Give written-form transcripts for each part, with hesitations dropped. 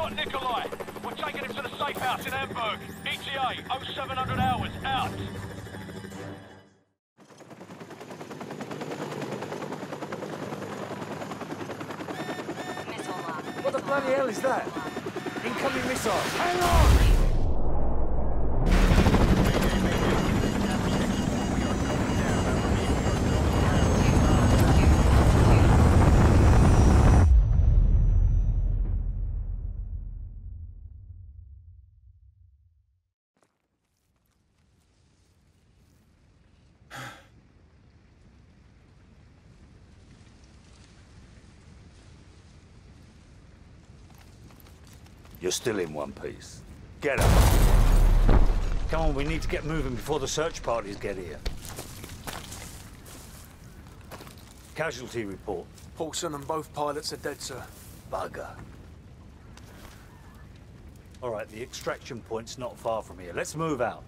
got Nikolai. We're taking him to the safe house in Hamburg. ETA 0700 hours. Out. What the bloody hell is that? Incoming missile. Hang on! You're still in one piece. Get up. Come on, we need to get moving before the search parties get here. Casualty report. Paulson and both pilots are dead, sir. Bugger. All right, the extraction point's not far from here. Let's move out.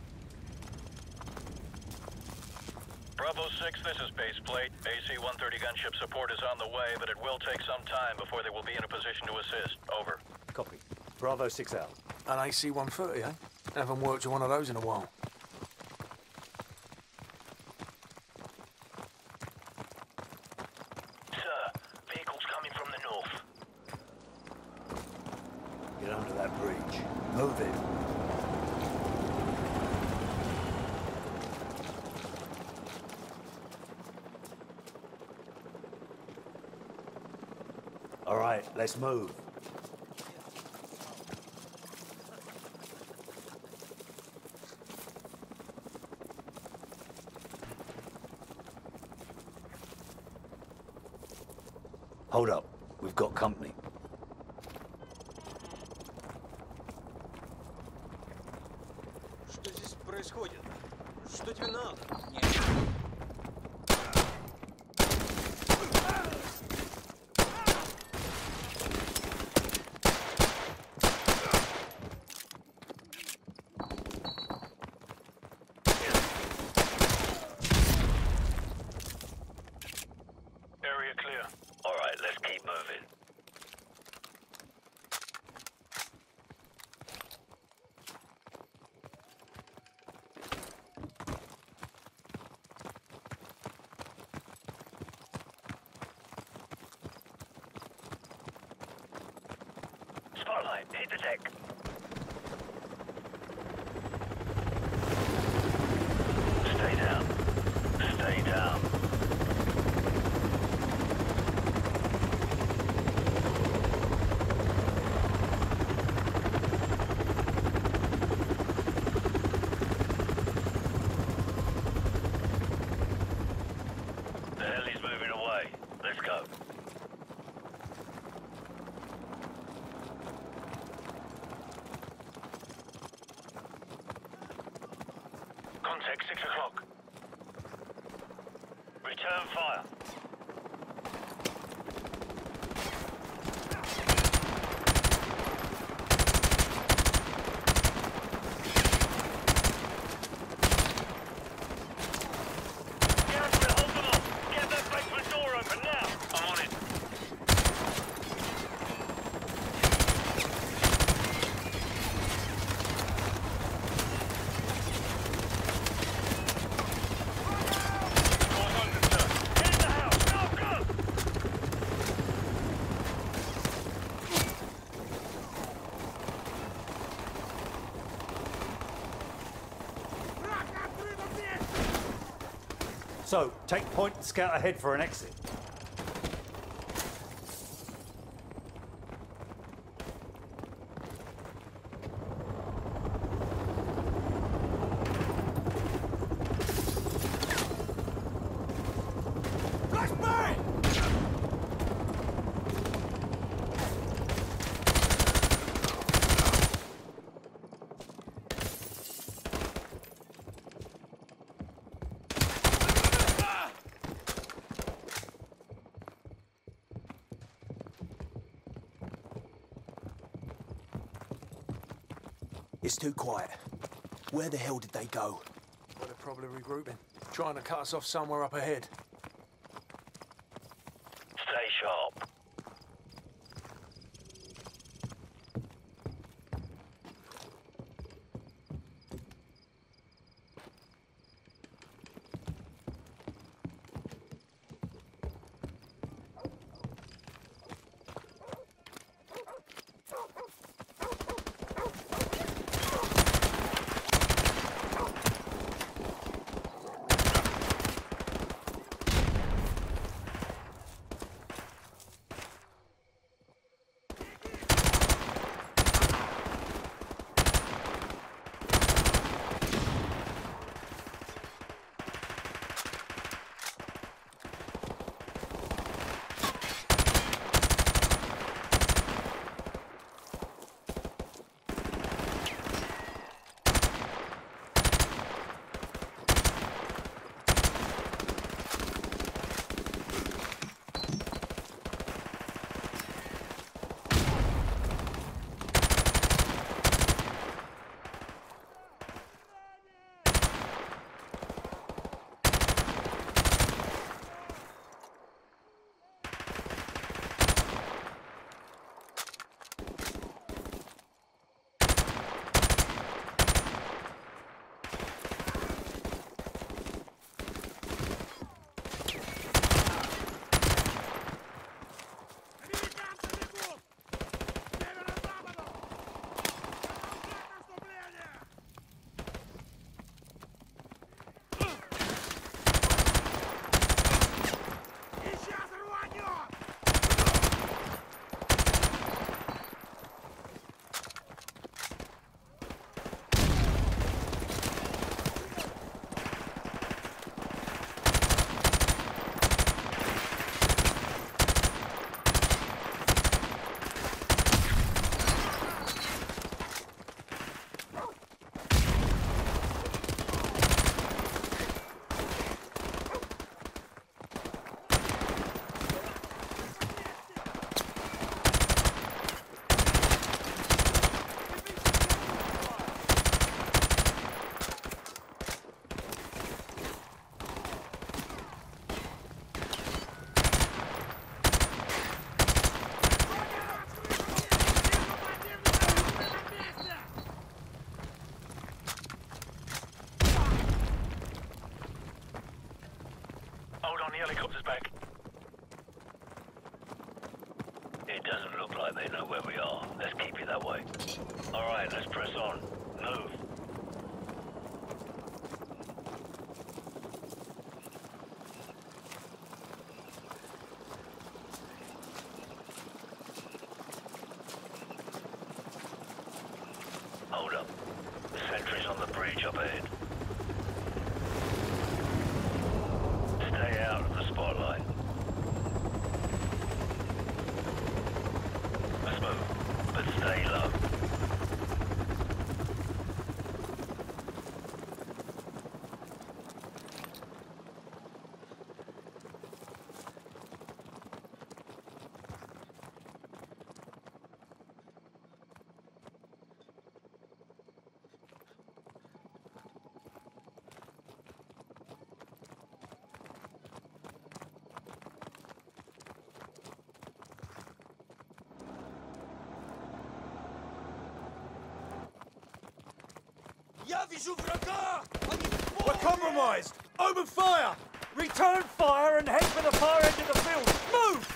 Bravo 6, this is base plate. AC-130 gunship support is on the way, but it will take some time before they will be in a position to assist. Over. Copy. Bravo 6 out. An AC-130, eh? Haven't worked with one of those in a while. Sir, vehicles coming from the north. Get under that bridge. Move it. All right, let's move. Hold up. We've got company. Что здесь происходит? Что тебе надо? Area clear. All right, let's keep moving. Spotlight, hit the deck. Stay down. Stay down. The heli's moving away. Let's go. Contact 6 o'clock. Return fire. Hold them off. Get that basement door open now. I'm on it. Door's open, sir. Get in the house. Go, go! So, take point and scout ahead for an exit. It's too quiet. Where the hell did they go? Well, they're probably regrouping. Trying to cut us off somewhere up ahead. Stay sharp. doesn't look like they know where we are. Let's keep it that way. All right, let's press on. Move. Hold up. The sentry's on the bridge up ahead. Stay out of the spotlight. Let's move, but stay low. We're compromised! Open fire! Return fire and head for the far end of the field. Move!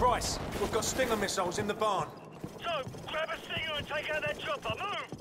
price. We've got Stinger missiles in the barn. So, grab a Stinger and take out that chopper. Move!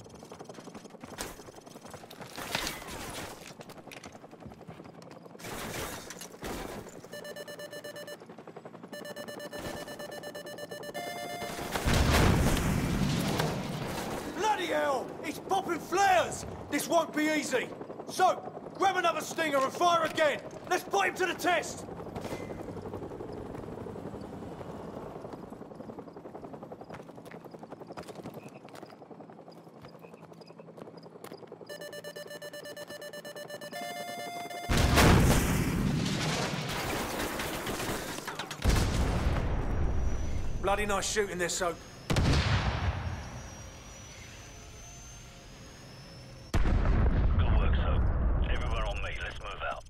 Bloody hell! It's popping flares! This won't be easy. So, grab another Stinger and fire again. Let's put him to the test. Bloody nice shooting this, so. Good work, Soap. Everyone on me. Let's move out.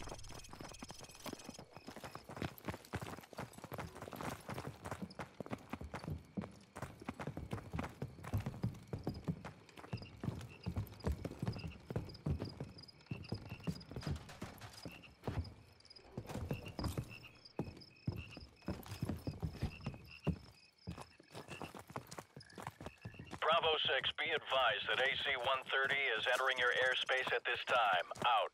Bravo 6, be advised that AC-130 is entering your airspace at this time. Out.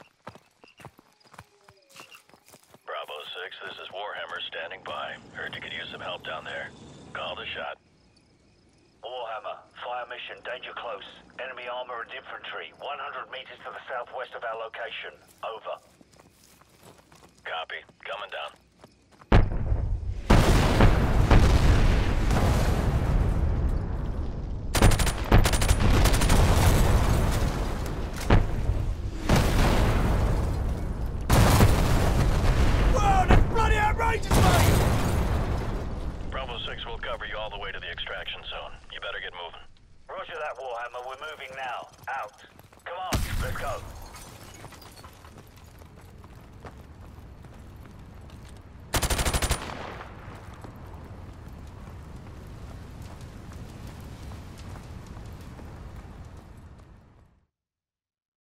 Bravo 6, this is Warhammer standing by. Heard you could use some help down there. Call the shot. Warhammer, fire mission, danger close. Enemy armor and infantry, 100 meters to the southwest of our location. Over. Copy. Coming down. Bravo 6 will cover you all the way to the extraction zone. You better get moving. Roger that, Warhammer. We're moving now. Out. Come on, let's go.